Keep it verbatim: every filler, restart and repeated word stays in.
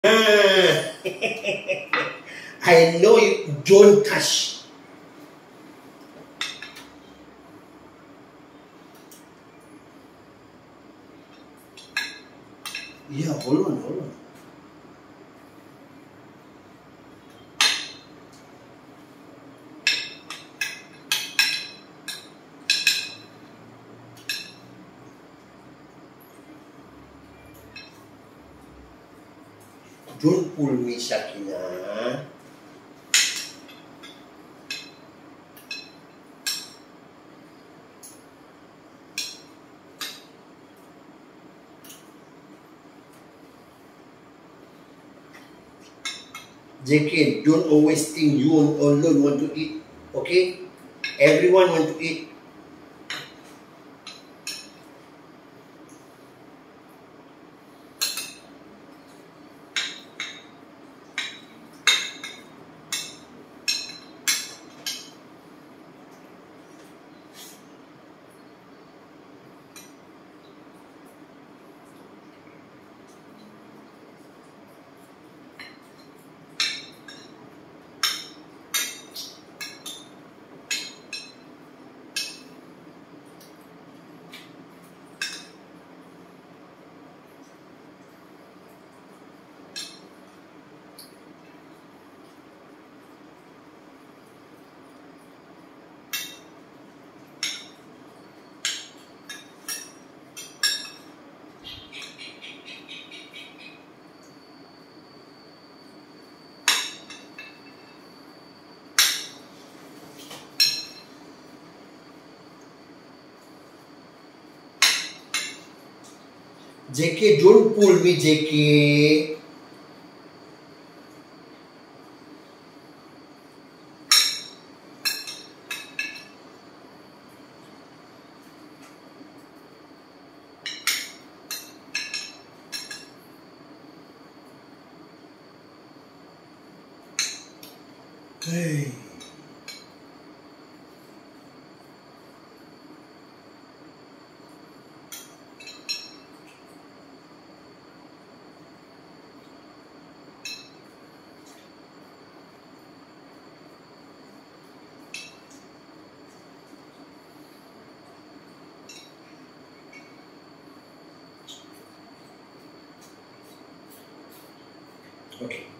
I know you don't touch. Yeah, hold on, hold on. Don't pull me, Shakina. J K, don't always think you alone want to eat, okay? Everyone want to eat. J K, don't pull me, J K. Hey. Okay.